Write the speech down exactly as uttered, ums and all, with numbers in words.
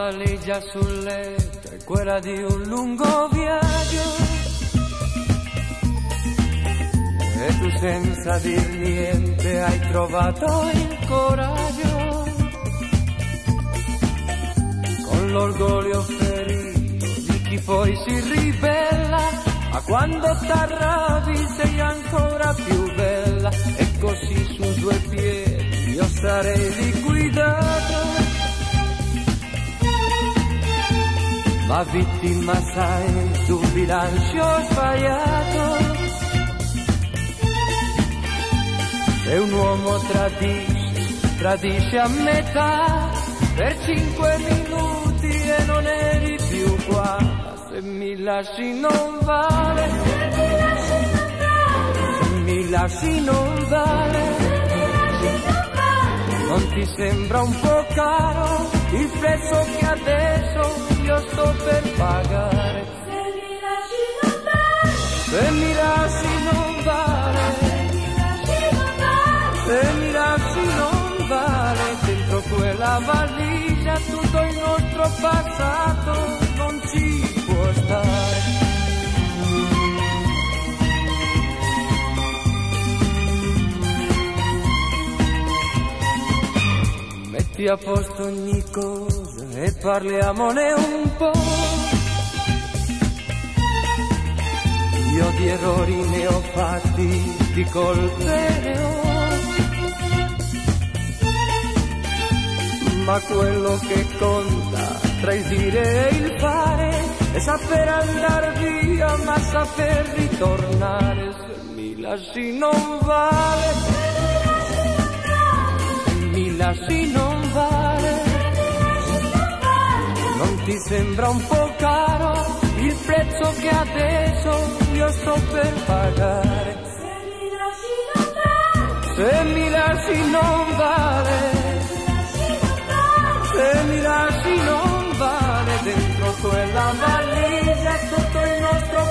valigia sul letto è quella di un lungo viaggio, e tu senza dir niente hai trovato il coraggio, con l'orgoglio ferito di chi poi si ribella, ma quando t'arrabbi sei ancora più bella, e così su due piedi io sarei liquidato, ma vittima sai d'un bilancio sbagliato. Se un uomo tradisce, tradisce a metà, per cinque minuti e non eri più qua. Se mi lasci non vale, se mi lasci non vale, non ti sembra un po' caro il prezzo che adesso io sto per pagare? Se mi lasci non vale, se mi lasci non vale, se mi lasci non vale, dentro quella valigia tutto il nostro passato non ci può stare. Metti a posto ogni cosa e parliamone un po'. Io di errori ne ho fatti, di colpe ne ho, ma quello che conta tra il dire e il fare è saper andare via ma saper ritornare. Se mi lasci non vale, se mi lasci non vale, non ti sembra un po' caro il prezzo che adesso io sto per pagare? Se mi lasci non vale, se mi lasci non vale, dentro quella valigia tutto il nostro